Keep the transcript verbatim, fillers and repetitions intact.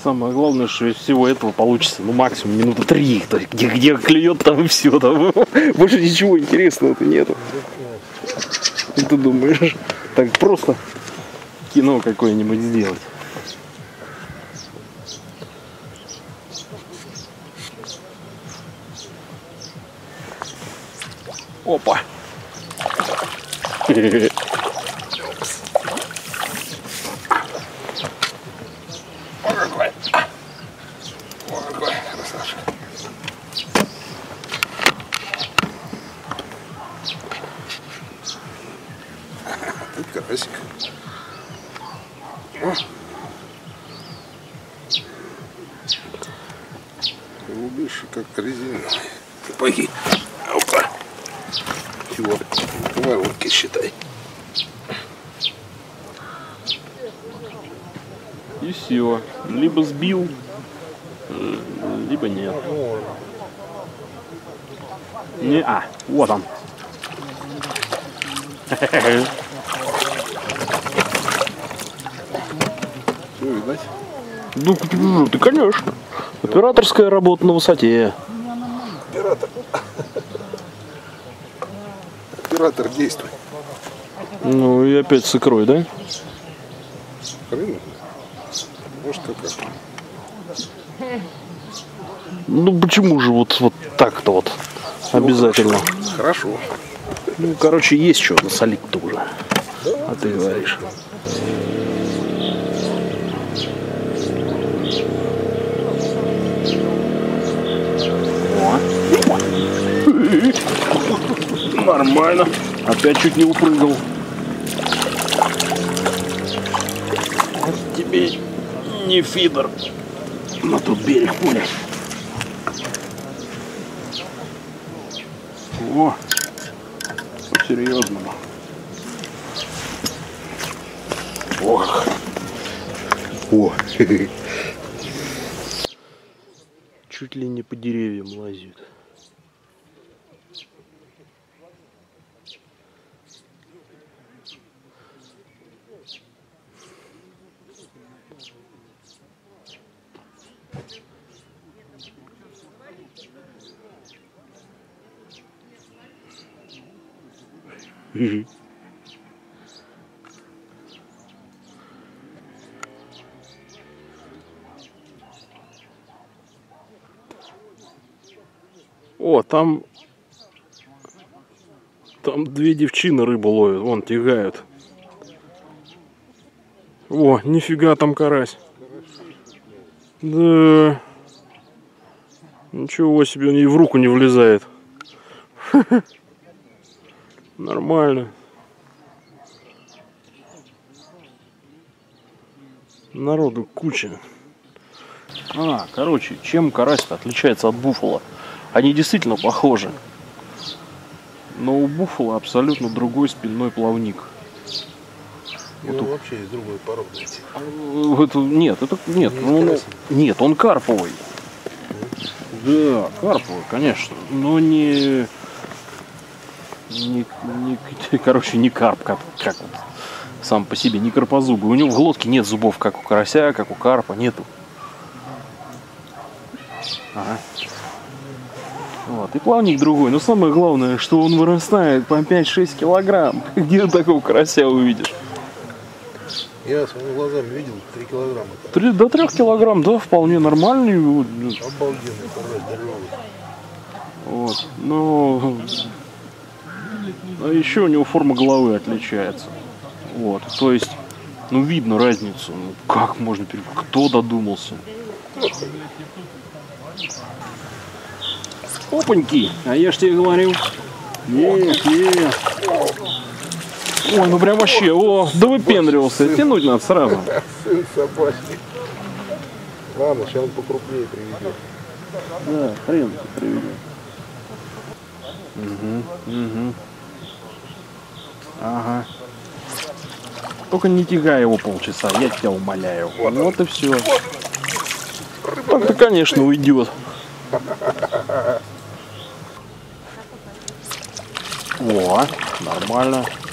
Самое главное, что из всего этого получится, ну, максимум минуты три. То есть, где, где клюет, там и все. Там. Больше ничего интересного-то нету. И ты думаешь, так просто кино какое-нибудь сделать. Опа! Тут карасик. Голубишь, как резина. Сапоги. Опа. Чего? Воронки считай. И все. Либо сбил, либо нет. Не, а, вот он. Все видать? Ну, ты, конечно. Операторская работа на высоте. Оператор. Оператор, действуй. Ну и опять с икрой, да? Рынок? Может, какая? Ну почему же вот, вот так-то вот обязательно? Ну, хорошо. Ну, короче, есть что насолить-то уже. Да, а ты говоришь. Нормально. Опять чуть не упрыгал. Тебе не фидер. На тот берег, понял. О, по-серьезному. Ох. О. Чуть ли не по деревьям лазит. Угу. О, там там две девчины рыбу ловят, вон тягают. О, нифига там карась. Да. Ничего себе, он ей в руку не влезает. Нормально. Народу куча. А, короче, чем карась-то отличается от буффало? Они действительно похожи. Но у буффало абсолютно другой спинной плавник. Вот он вообще из другой породы. Это, нет, это нет, Не ну, нет, он карповый. Да, карповый, конечно, но не, не, не короче, не карп, как, как вот, сам по себе, не карпозубый. У него в глотке нет зубов, как у карася, как у карпа, нету. Ага. Вот, и плавник другой, но самое главное, что он вырастает по пять-шесть килограмм. Где такого карася увидишь? Я своими глазами видел три килограмма. три, до трех килограмм, да, вполне нормальный. Обалденный, здоровый. Вот, но, а еще у него форма головы отличается. Вот, то есть, ну видно разницу. Ну, как можно перейти? Кто додумался? Опаньки, а я ж тебе говорил. Нет, нет. Ой, ну прям вообще, о, да выпендривался. Тянуть надо сразу. Сын собачий. Ладно, сейчас он покрупнее приведет. Да, хрен приведет. Угу, угу. Ага. Только не тягай его полчаса, я тебя умоляю. Вот, вот и все. Так-то, конечно, уйдет. О, нормально.